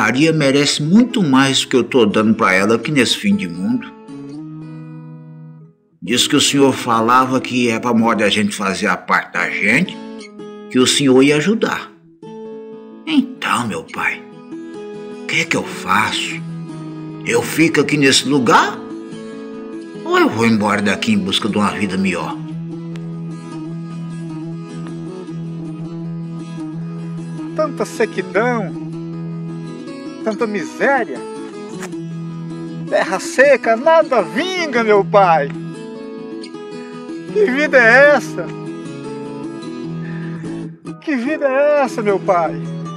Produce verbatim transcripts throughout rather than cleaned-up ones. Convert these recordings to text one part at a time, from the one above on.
Maria merece muito mais do que eu estou dando para ela aqui nesse fim de mundo. Diz que o senhor falava que é para modo a gente fazer a parte da gente, que o senhor ia ajudar. Então, meu pai, o que é que eu faço? Eu fico aqui nesse lugar? Ou eu vou embora daqui em busca de uma vida melhor? Tanta sequidão, tanta miséria, terra seca, nada vinga, meu pai. Que vida é essa? Que vida é essa, meu pai?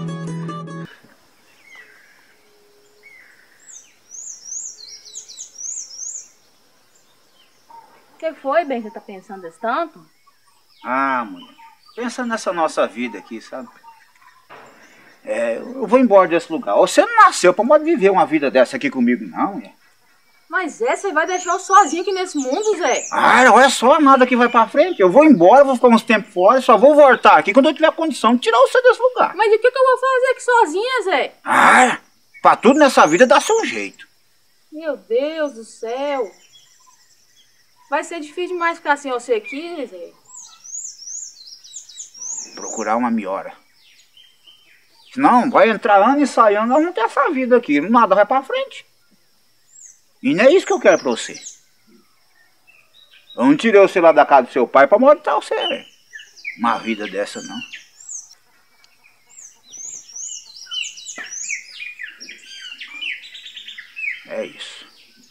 O que foi, bem, que você tá pensando desse tanto? Ah, mulher, pensa nessa nossa vida aqui, sabe? É, eu vou embora desse lugar. Você não nasceu pra modo viver uma vida dessa aqui comigo, não, mulher. Mas Zé, você vai deixar eu sozinho aqui nesse mundo, Zé? Ah, olha só, nada que vai pra frente. Eu vou embora, vou ficar uns tempos fora, só vou voltar aqui quando eu tiver condição de tirar você desse lugar. Mas o que, que eu vou fazer aqui sozinha, Zé? Ah, pra tudo nessa vida dá seu jeito. Meu Deus do céu. Vai ser difícil demais ficar sem você aqui, Zé. Procurar uma melhora. Senão, vai entrar ano e sai ano, nós vamos ter essa vida aqui. Nada vai pra frente. E não é isso que eu quero pra você. Eu não tirei você lá da casa do seu pai pra mostrar você uma vida dessa, não. É isso.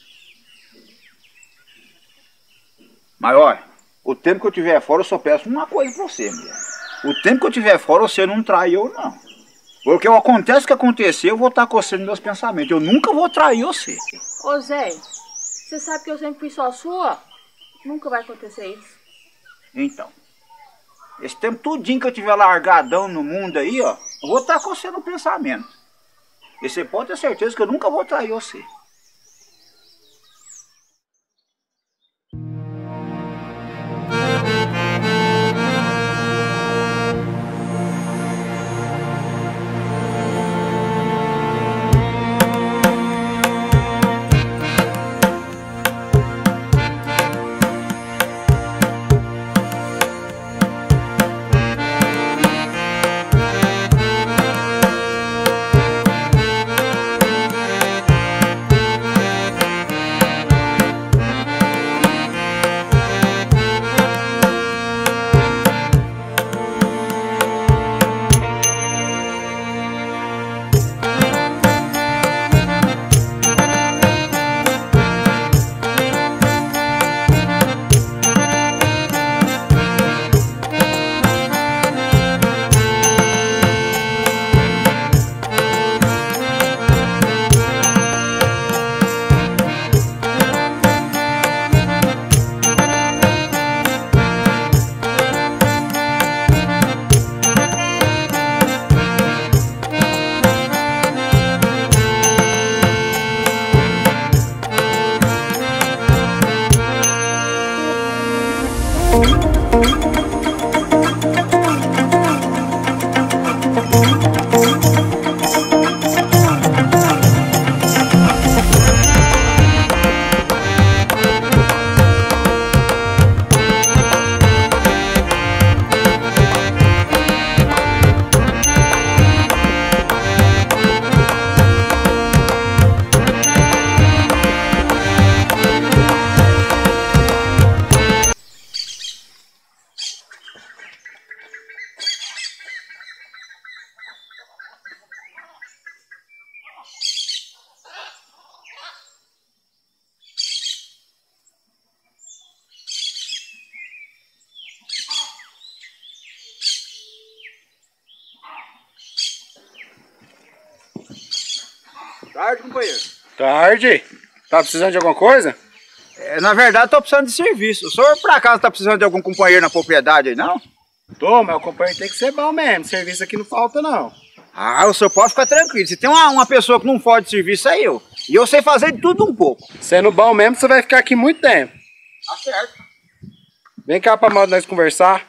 Mas olha, o tempo que eu tiver fora, eu só peço uma coisa pra você, mulher. O tempo que eu tiver fora, você não trai eu, não. Porque acontece o que acontecer, eu vou estar coçando meus pensamentos. Eu nunca vou trair você. Ô Zé, você sabe que eu sempre fui só sua? Nunca vai acontecer isso. Então, esse tempo tudinho que eu tiver largadão no mundo aí, ó, eu vou estar coçando o pensamento. E você pode ter certeza que eu nunca vou trair você. Tarde, companheiro. Tarde. Tá precisando de alguma coisa? É, na verdade, tô precisando de serviço. O senhor, por acaso, tá precisando de algum companheiro na propriedade aí, não? Tô, mas o companheiro tem que ser bom mesmo. Serviço aqui não falta, não. Ah, o senhor pode ficar tranquilo. Se tem uma, uma pessoa que não pode de serviço, é eu. E eu sei fazer de tudo um pouco. Sendo bom mesmo, você vai ficar aqui muito tempo. Tá certo. Vem cá pra modo nós conversar.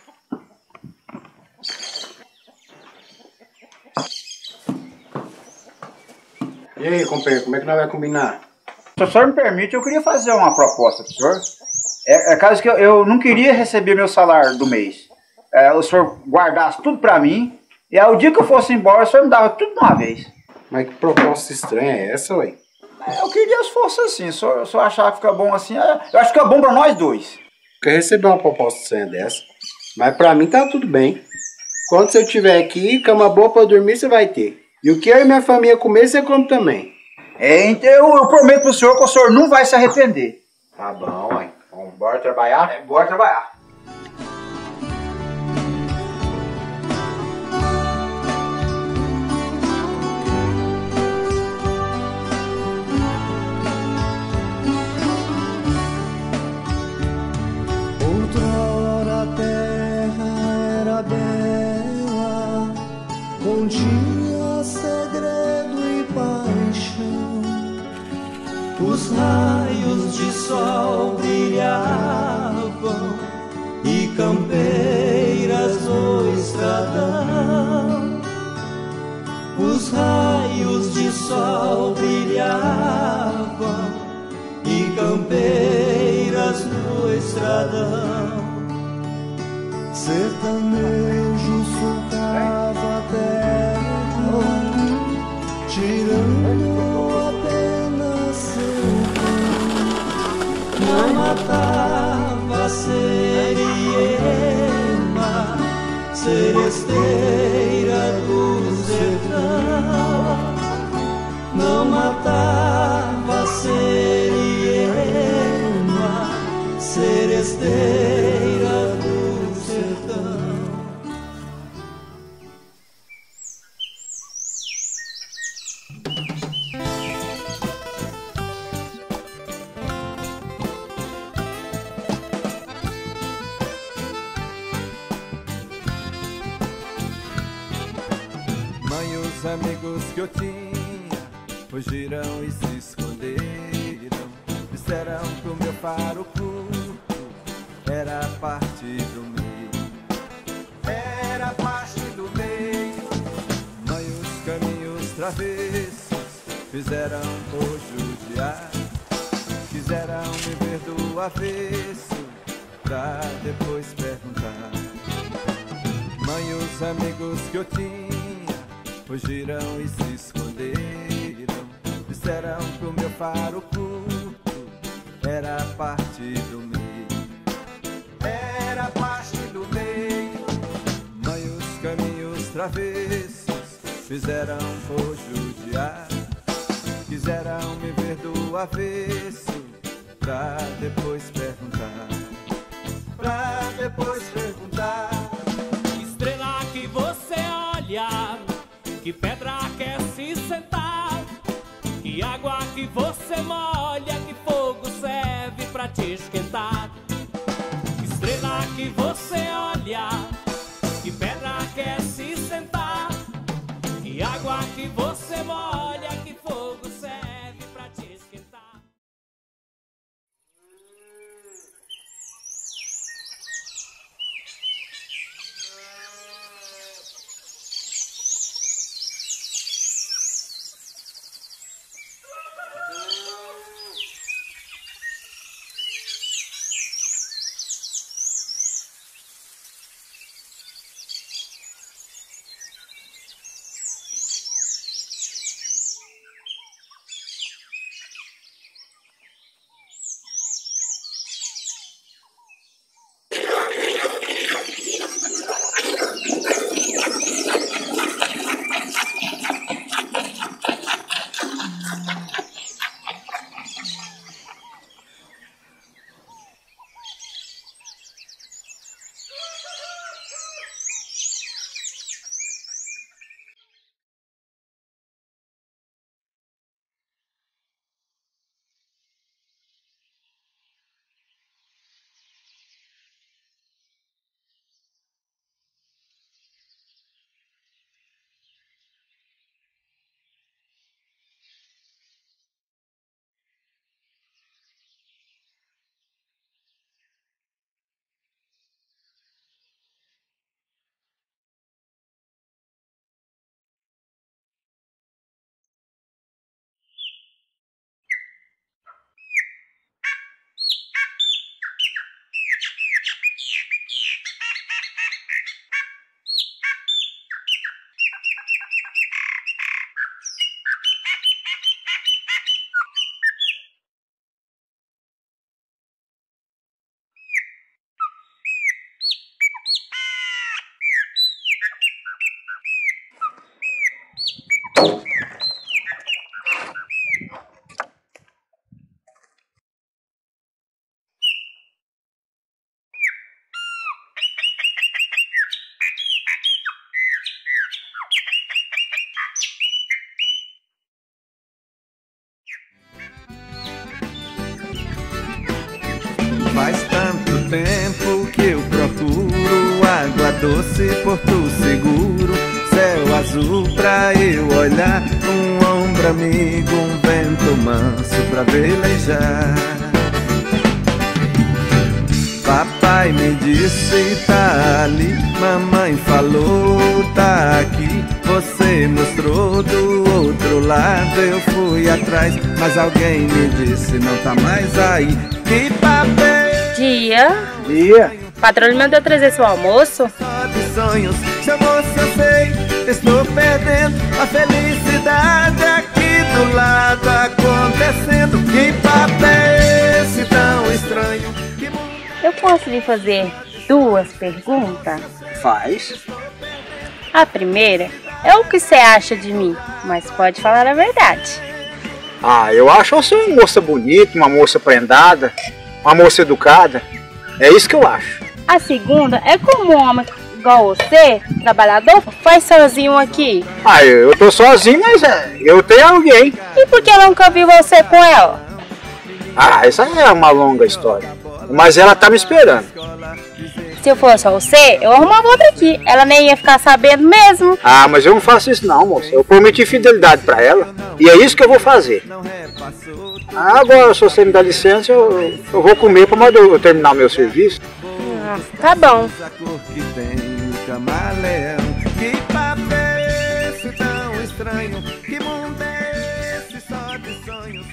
E aí, companheiro, como é que nós vamos combinar? Se o senhor me permite, eu queria fazer uma proposta pro senhor. É, é caso que eu, eu não queria receber meu salário do mês. É, o senhor guardasse tudo pra mim, e aí o dia que eu fosse embora, o senhor me dava tudo de uma vez. Mas que proposta estranha é essa, ué? Eu queria se fosse assim, se o senhor achar que fica bom assim, eu acho que é bom pra nós dois. Quer receber uma proposta estranha dessa? Mas pra mim tá tudo bem. Quando você estiver aqui, cama boa pra dormir você vai ter. E o que eu e minha família comer, você come também. É, então eu, eu prometo pro senhor que o senhor não vai se arrepender. Tá bom, ué. Vamos bora trabalhar? É, bora trabalhar. Outrora a terra era bela, continha segredo e paixão. Os raios de sol brilhavam e campeiras no estradão. Os raios de sol brilhavam e campeiras no estradão. Sertanejo sulcava a terra, tirando apenas seu pão. Não matava a seriema, seresteira do sertão. Não matava a seriema, seresteira do sertão. Mãe, os amigos que eu tinha fugiram e se esconderam. Disseram que o meu faro curto era parte do meio. Era parte do meio. Mãe, os caminhos travessos fizeram por judiar. Quiseram me ver do avesso pra depois perguntar. Mãe, os amigos que eu tinha fugiram e se esconderam. Disseram que o meu faro curto era parte do meio. Era parte do meio. Mãe, os caminhos travessos fizeram por judiar. Quiseram me ver do avesso pra depois perguntar. Pra depois perguntar. Estrela que você olha, que pedra quer se sentar, que água que você molha, que fogo serve pra te esquentar. Estrela que você olha, que pedra quer se sentar, que água que você molha, que fogo serve pra te esquentar. Faz tanto tempo que eu procuro água doce, porto seguro, céu azul pra eu olhar, um ombro amigo, um vento manso pra velejar. Papai me disse tá ali, mamãe falou tá aqui, você mostrou do outro lado, eu fui atrás, mas alguém me disse não tá mais aí. Que papel! Dia. Dia. Patrão mandou trazer seu almoço? Só de sonhos, seu moço eu sei, estou perdendo a felicidade aqui do lado acontecendo. Que papel esse tão estranho? Que mundo... Eu posso lhe fazer duas perguntas? Faz. A primeira é o que você acha de mim, mas pode falar a verdade. Ah, eu acho você uma moça bonita, uma moça prendada, uma moça educada. É isso que eu acho. A segunda é como um homem igual você, trabalhador, faz sozinho aqui. Ah, eu, eu tô sozinho, mas é, eu tenho alguém. E por que eu nunca vi você com ela? Ah, essa é uma longa história. Mas ela tá me esperando. Se eu fosse você, eu arrumava outra aqui. Ela nem ia ficar sabendo mesmo. Ah, mas eu não faço isso não, moça. Eu prometi fidelidade pra ela. E é isso que eu vou fazer. Ah, agora, se você me dá licença, eu, eu vou comer pra mandar eu terminar o meu serviço. Ah, tá bom. A cor que tem o camaleão. Que papel esse tão estranho? Que mundo é esse só de sonhos?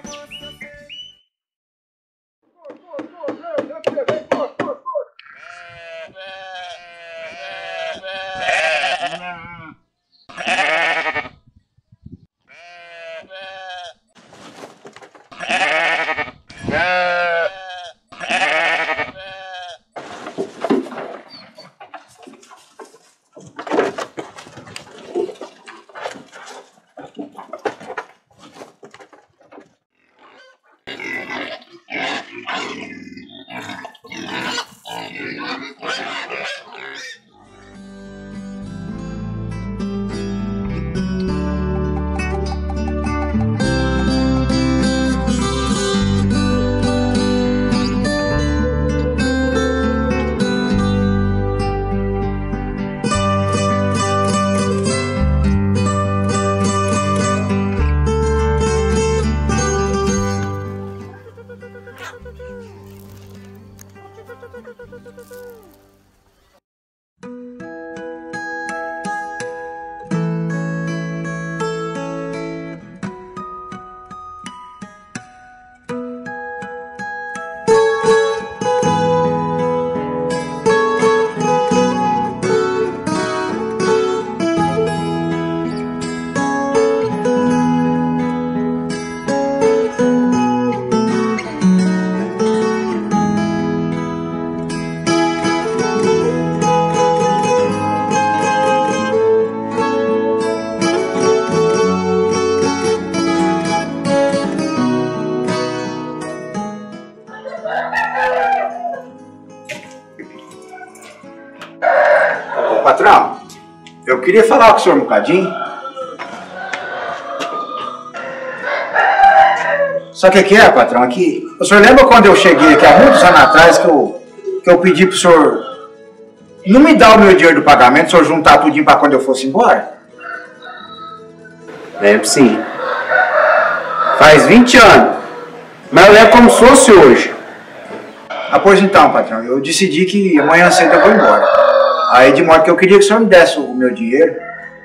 Patrão, eu queria falar com o senhor um bocadinho. Sabe o que é, patrão? Aqui, o senhor lembra quando eu cheguei aqui há muitos anos atrás que eu, que eu pedi pro senhor não me dar o meu dinheiro do pagamento, o senhor juntar tudinho para quando eu fosse embora? Lembro sim. Faz vinte anos. Mas eu lembro como se fosse hoje. Ah, pois então, patrão, eu decidi que amanhã cedo eu vou embora. Aí de modo que eu queria que o senhor me desse o meu dinheiro.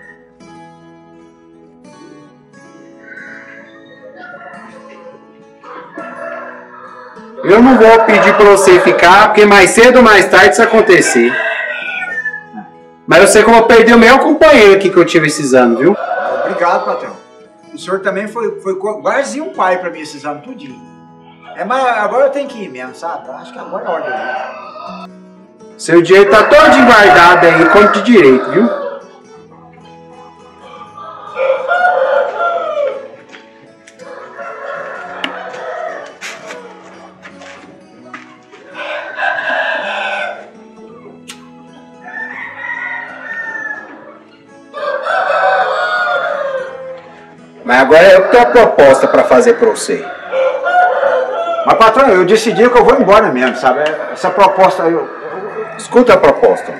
Eu não vou pedir pra você ficar, porque mais cedo ou mais tarde isso acontecer. Mas eu sei que eu vou perder o meu companheiro aqui que eu tive esses anos, viu? Obrigado, patrão. O senhor também foi, foi quase um pai pra mim esses anos tudinho. É, mas agora eu tenho que ir mesmo, sabe? Acho que agora é a hora de eu ir. Seu dinheiro tá todo guardado aí, como de direito, viu? Mas agora eu tenho uma proposta para fazer para você. Uma patrão, eu decidi que eu vou embora mesmo, sabe? Essa proposta eu... Escuta a proposta.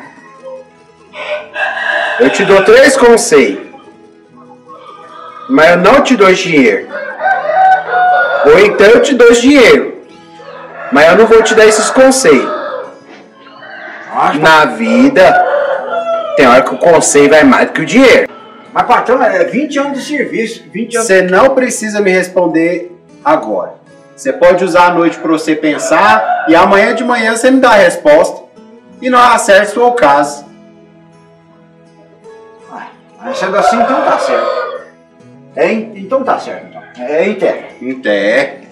Eu te dou três conselhos, mas eu não te dou dinheiro. Ou então eu te dou dinheiro, mas eu não vou te dar esses conselhos. Na vida, tem hora que o conselho vai mais do que o dinheiro. Mas patrão, é vinte anos de serviço. vinte anos... Você não precisa me responder agora. Você pode usar a noite para você pensar e amanhã de manhã você me dá a resposta e nós acerta o caso. Ah, sendo assim, então tá certo. É, então tá certo. Então. É em té. Em té.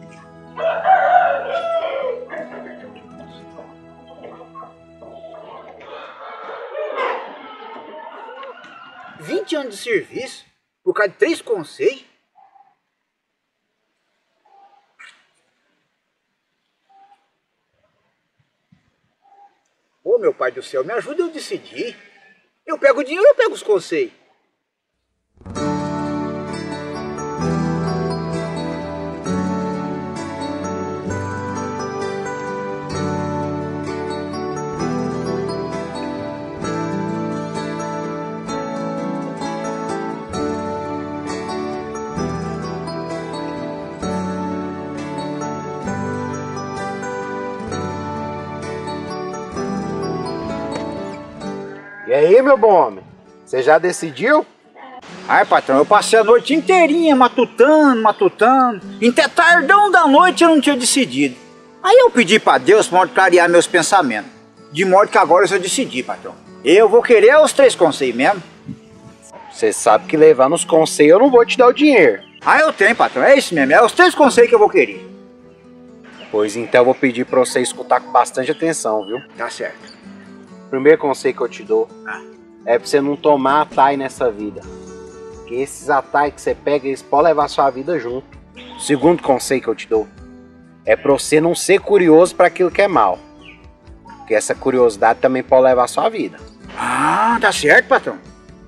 vinte anos de serviço? Por causa de três conselhos? Ô, meu pai do céu, me ajuda eu decidir. Eu pego o dinheiro ou eu pego os conselhos? E aí, meu bom homem? Você já decidiu? Ai, patrão, eu passei a noite inteirinha matutando, matutando. Até tardão da noite eu não tinha decidido. Aí eu pedi pra Deus pra clarear meus pensamentos. De modo que agora eu já decidi, patrão. Eu vou querer os três conselhos mesmo. Você sabe que levar nos conselhos eu não vou te dar o dinheiro. Ah, eu tenho, patrão. É isso mesmo. É os três conselhos que eu vou querer. Pois então eu vou pedir pra você escutar com bastante atenção, viu? Tá certo. O primeiro conselho que eu te dou ah. é pra você não tomar atalho nessa vida. Porque esses atalhos que você pega, eles podem levar a sua vida junto. O segundo conselho que eu te dou é pra você não ser curioso para aquilo que é mal. Porque essa curiosidade também pode levar a sua vida. Ah, tá certo, patrão.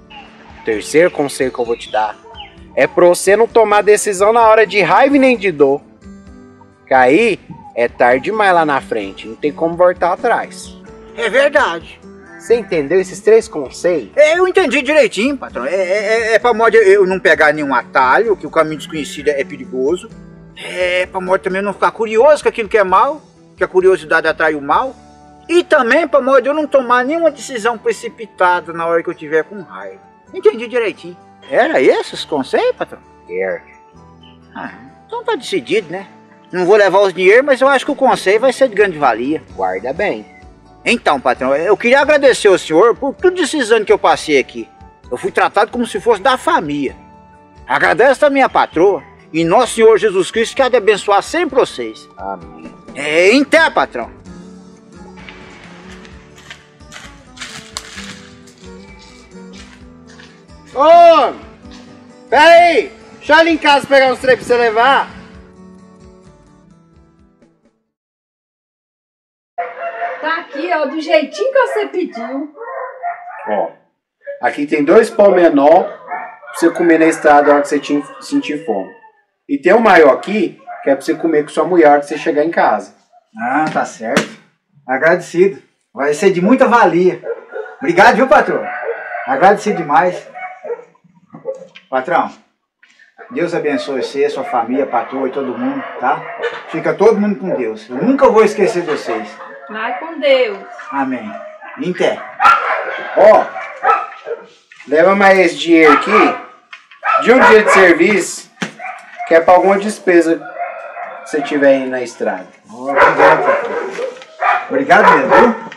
O terceiro conselho que eu vou te dar é pra você não tomar decisão na hora de raiva e nem de dor. Que aí é tarde demais lá na frente, não tem como voltar atrás. É verdade. Você entendeu esses três conselhos? Eu entendi direitinho, patrão. É, é, é pra modo eu não pegar nenhum atalho, que o caminho desconhecido é perigoso. É pra modo também eu não ficar curioso com aquilo que é mal, que a curiosidade atrai o mal. E também pra modo eu não tomar nenhuma decisão precipitada na hora que eu tiver com raiva. Entendi direitinho. Era esses conselhos, patrão? Era. Ah, então tá decidido, né? Não vou levar os dinheiros, mas eu acho que o conselho vai ser de grande valia. Guarda bem. Então, patrão, eu queria agradecer ao senhor por todos esses anos que eu passei aqui. Eu fui tratado como se fosse da família. Agradeço a minha patroa e nosso Senhor Jesus Cristo que há de abençoar sempre vocês. Amém. É, em té, patrão. Ô! Pera aí! Deixa eu ali em casa pegar uns trem pra você levar. Tá aqui, ó, do jeitinho que você pediu. Ó, aqui tem dois pão menor pra você comer na estrada na hora que você tinha, sentir fome. E tem um maior aqui, que é pra você comer com sua mulher na hora que você chegar em casa. Ah, tá certo. Agradecido. Vai ser de muita valia. Obrigado, viu, patrão? Agradecido demais. Patrão, Deus abençoe você, sua família, patroa e todo mundo, tá? Fica todo mundo com Deus. Eu nunca vou esquecer de vocês. Vai com Deus. Amém. Em té. Ó, leva mais esse dinheiro aqui de um dia de serviço, que é pra alguma despesa que você tiver aí na estrada. Oh, obrigado, patrão. Obrigado mesmo, viu?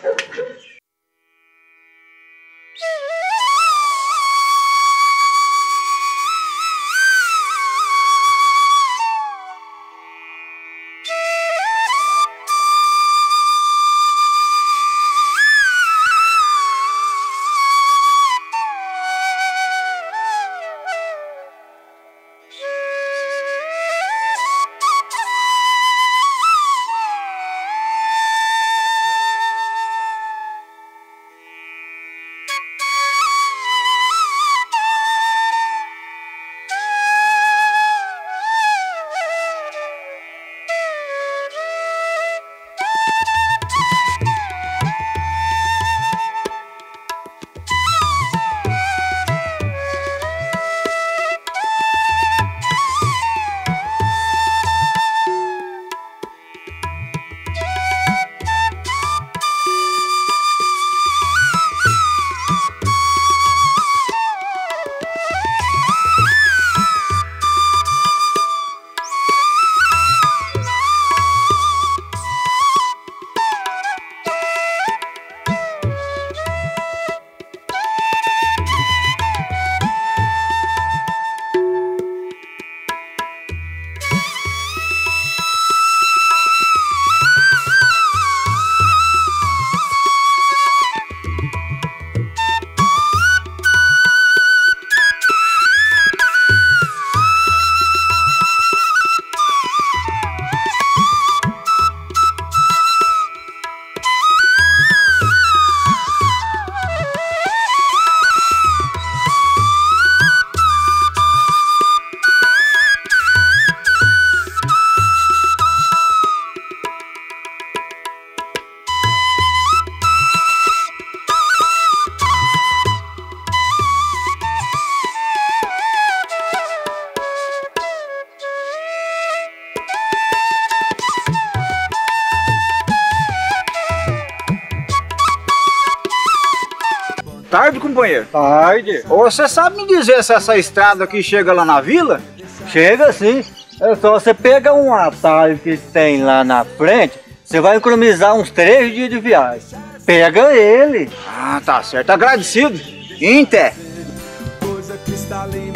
Tarde, companheiro? Tarde. Ô, você sabe me dizer se essa estrada aqui chega lá na vila? Chega sim. É só você pegar um atalho que tem lá na frente, você vai economizar uns três dias de viagem. Pega ele. Ah, tá certo. Agradecido. Inter. Coisa cristalina.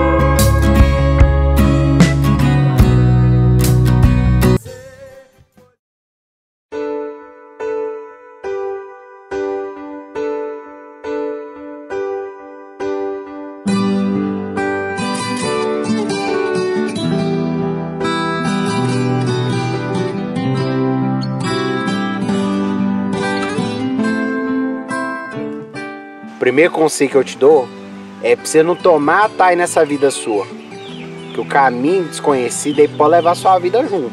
O primeiro conselho que eu te dou é pra você não tomar atalho nessa vida sua. Que o caminho desconhecido aí pode levar sua vida junto.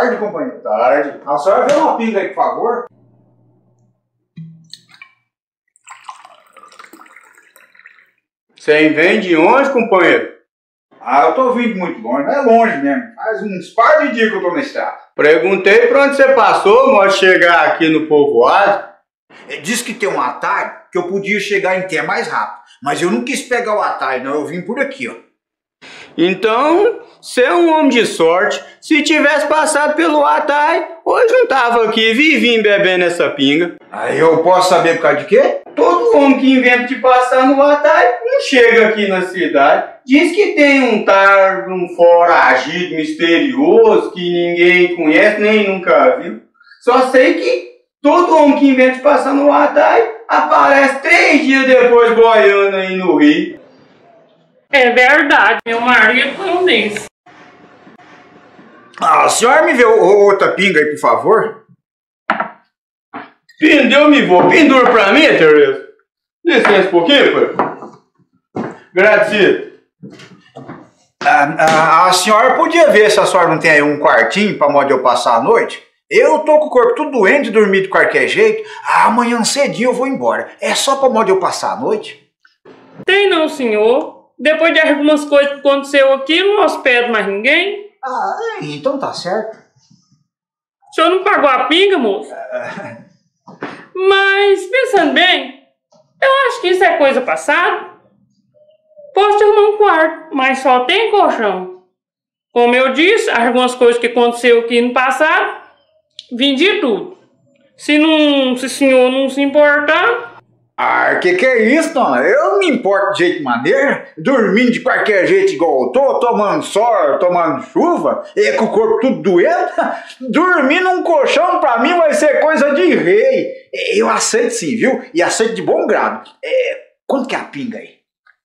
tarde, companheiro. Tarde. A senhora vê uma pinga aí, por favor? Você vem de onde, companheiro? Ah, eu tô vindo muito longe, não é longe mesmo. Faz uns par de dias que eu tô na estrada. Perguntei pra onde você passou, pode chegar aqui no povoado. Diz que tem um atalho que eu podia chegar em pé mais rápido. Mas eu não quis pegar o atalho, não. Eu vim por aqui, ó. Então, você é um homem de sorte. Se tivesse passado pelo atalho, hoje não tava aqui vivinho bebendo essa pinga. Aí eu posso saber por causa de quê? Todo homem que inventa de passar no atalho não chega aqui na cidade. Diz que tem um tardo, um foragido misterioso que ninguém conhece nem nunca viu. Só sei que todo homem que inventa de passar no atalho aparece três dias depois boiando aí no rio. É verdade, meu marido foi um desses. Ah, a senhora me vê outra pinga aí, por favor? Pendeu, me vou. Pendura pra mim, Tereza. Licença um pouquinho, pai. Agradecido. Ah, ah, a senhora podia ver se a senhora não tem aí um quartinho pra modo eu passar a noite? Eu tô com o corpo tudo doente e dormir de qualquer jeito. Ah, amanhã cedinho eu vou embora. É só pra modo eu passar a noite? Tem não, senhor. Depois de algumas coisas que aconteceu aqui, não hospedo mais ninguém. Ah, então tá certo. O senhor não pagou a pinga, moço? Mas, pensando bem, eu acho que isso é coisa passada. Posso te arrumar um quarto, mas só tem colchão. Como eu disse, algumas coisas que aconteceu aqui no passado, vendi tudo. Se, não, se o senhor não se importar... Ah, que que é isso, não? Eu não me importo de jeito maneiro, dormindo de qualquer jeito igual eu tô, tomando sol, tomando chuva, e com o corpo tudo doendo. Dormir num colchão pra mim vai ser coisa de rei. Eu aceito sim, viu? E aceito de bom grado. É, quanto que é a pinga aí?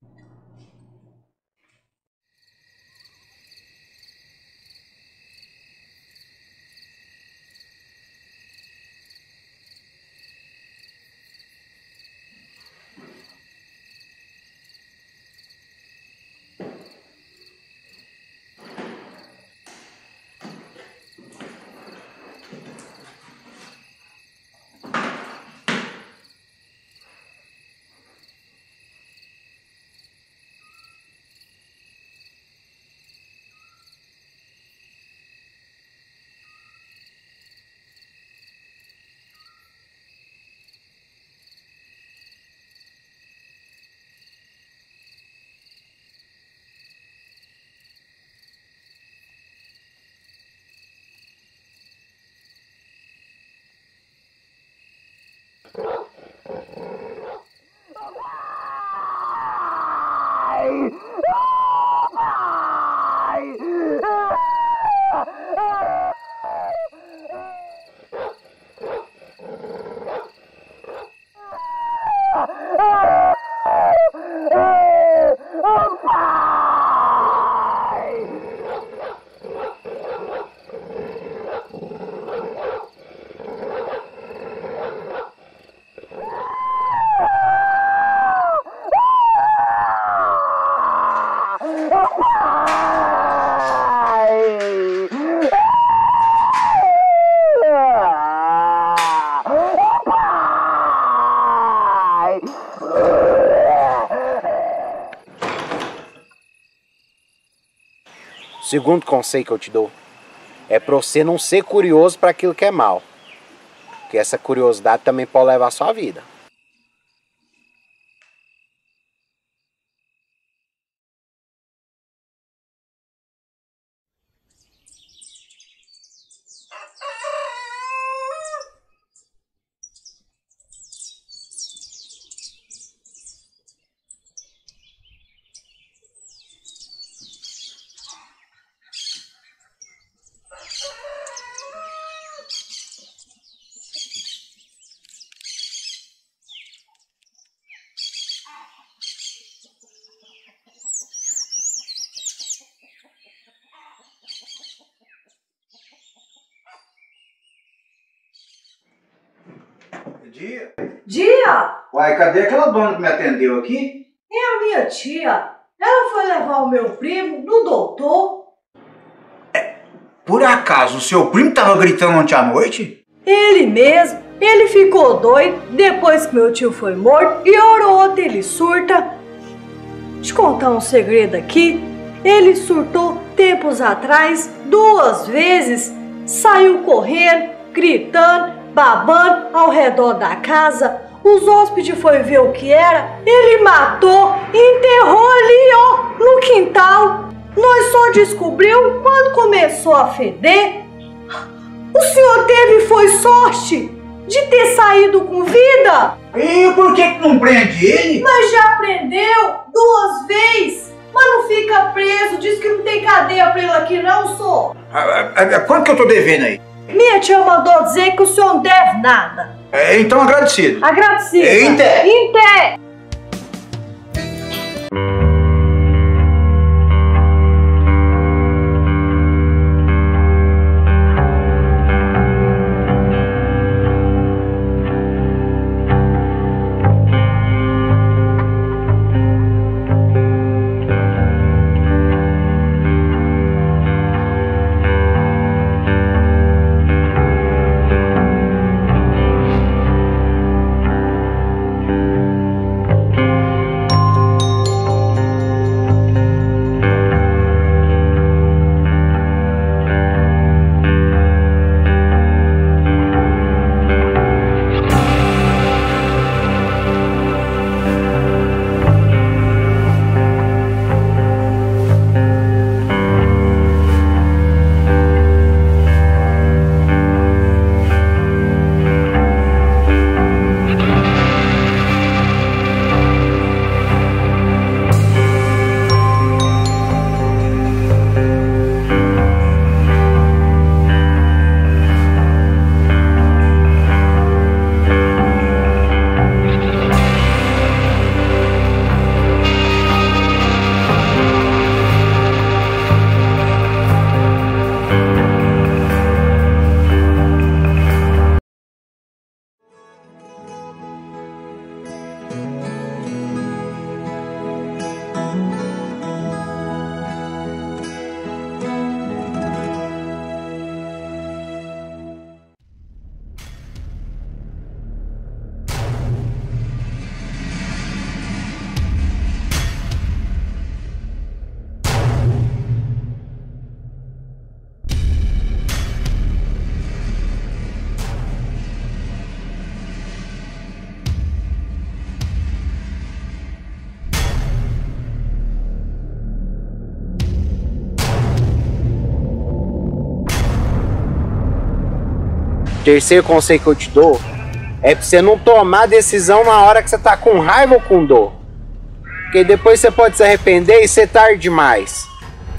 O segundo conselho que eu te dou é pra você não ser curioso para aquilo que é mal. Porque essa curiosidade também pode levar a sua vida. Dia? Dia? Uai, cadê aquela dona que me atendeu aqui? É a minha tia. Ela foi levar o meu primo no doutor. Por acaso o seu primo tava gritando ontem à noite? Ele mesmo. Ele ficou doido depois que meu tio foi morto e hora ou outra ele surta. Deixa eu contar um segredo aqui. Ele surtou tempos atrás, duas vezes, saiu correndo, gritando, babando ao redor da casa. Os hóspedes foram ver o que era, ele matou e enterrou ali, ó, no quintal. Nós só descobriu quando começou a feder. O senhor teve foi sorte de ter saído com vida. E por que que não prende ele? Mas já prendeu duas vezes. Mas não fica preso, diz que não tem cadeia pra ele aqui não, só. Ah, ah, quanto que eu tô devendo aí? Minha tia mandou dizer que o senhor não deve nada. É, então agradecido. Agradecido. Em té. Em té. Terceiro conselho que eu te dou é pra você não tomar decisão na hora que você tá com raiva ou com dor. Porque depois você pode se arrepender e ser tarde demais.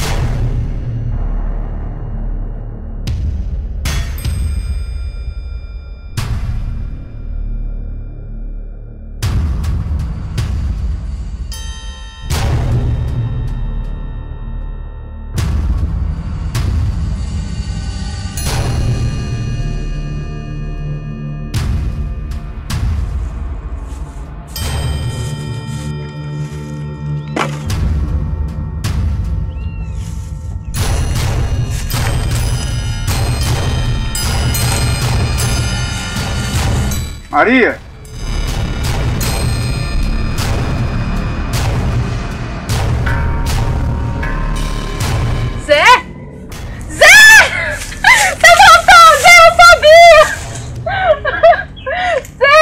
Maria? Zé? Zé! Você voltou, Zé, eu sabia! Zé!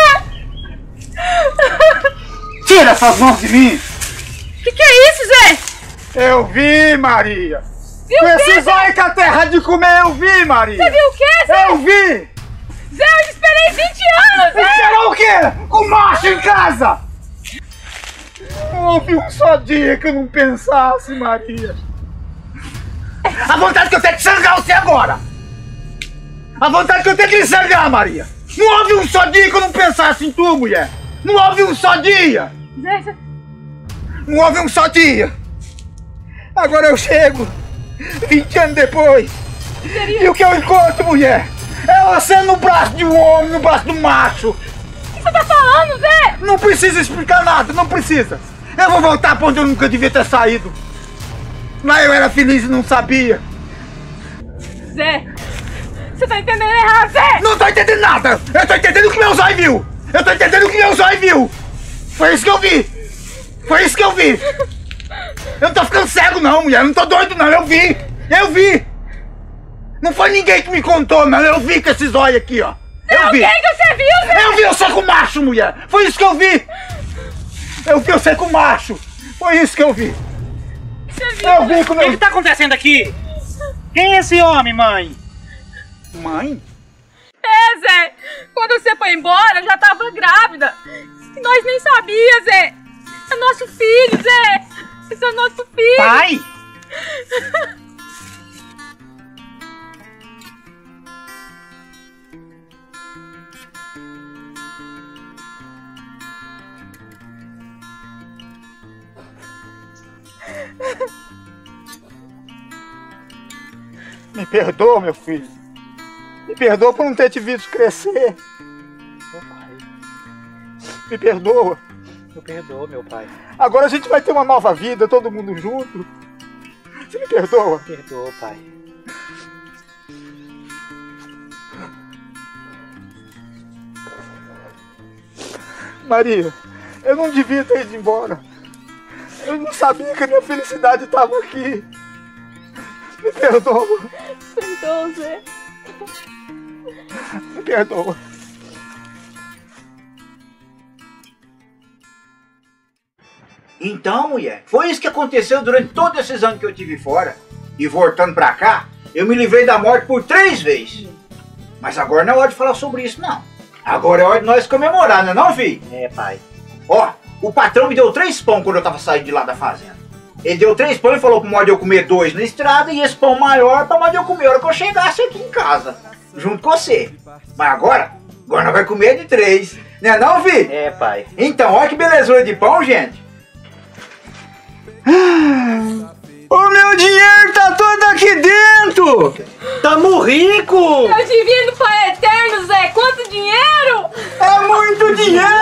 Tira essas mãos de mim! Que que é isso, Zé? Eu vi, Maria! Viu o quê, Esses Zé? olhos com a terra de comer, eu vi, Maria! Você viu o quê, Zé? Eu vi! Zé, eu te esperei vinte anos, Zé! Esperou o quê? Com macho em casa! Não houve um só dia que eu não pensasse, Maria. A vontade que eu tenho de sangar você agora! A vontade que eu tenho de lhe sangar, Maria! Não houve um só dia que eu não pensasse em tu, mulher! Não houve um só dia! Zé, Zé. Não houve um só dia! Agora eu chego, vinte anos depois, Seria... e o que eu encontro, mulher? É você no braço de um homem, no braço do macho! O que você tá falando, Zé? Não precisa explicar nada, não precisa! Eu vou voltar pra onde eu nunca devia ter saído! Lá eu era feliz e não sabia! Zé, você tá entendendo errado, Zé! Não tô entendendo nada! Eu tô entendendo o que meus olhos viu! Eu tô entendendo o que meus olhos viu! Foi isso que eu vi! Foi isso que eu vi! Eu não tô ficando cego não, mulher! Eu não tô doido não! Eu vi! Eu vi! Não foi ninguém que me contou, não! Eu vi com esses olhos aqui, ó! Eu não, vi! Quem que você viu, Zé? Eu vi você com macho, mulher! Foi isso que eu vi! Eu vi você com macho! Foi isso que eu vi! Você viu? Eu vi com O que, que tá acontecendo aqui? Quem é esse homem, mãe? Mãe? É, Zé! Quando você foi embora, eu já tava grávida! E nós nem sabíamos, Zé! É nosso filho, Zé! Esse é nosso filho! Pai! Me perdoa, meu filho. Me perdoa por não ter te visto crescer. Meu pai. Me perdoa. Eu perdoo, meu pai. Agora a gente vai ter uma nova vida, todo mundo junto. Você me perdoa? Perdoa, pai. Maria, eu não devia ter ido embora. Eu não sabia que a minha felicidade estava aqui. Me perdoa. Perdoa, Zé. Me perdoa. Então, mulher, foi isso que aconteceu durante todos esses anos que eu tive fora. E voltando pra cá, eu me livrei da morte por três vezes. Mas agora não é hora de falar sobre isso, não. Agora é hora de nós comemorar, não é não, filho? É, pai. Ó, o patrão me deu três pão quando eu tava saindo de lá da fazenda. Ele deu três pão e falou pro modo de eu comer dois na estrada e esse pão maior pra modo de eu comer a hora que eu chegasse aqui em casa. Junto com você. Mas agora, agora nós vamos comer de três. Não é não, filho? É, pai. Então, olha que belezura de pão, gente. O meu dinheiro tá todo aqui dentro! Tamo rico! Meu divino Pai Eterno, Zé, quanto dinheiro! É muito dinheiro!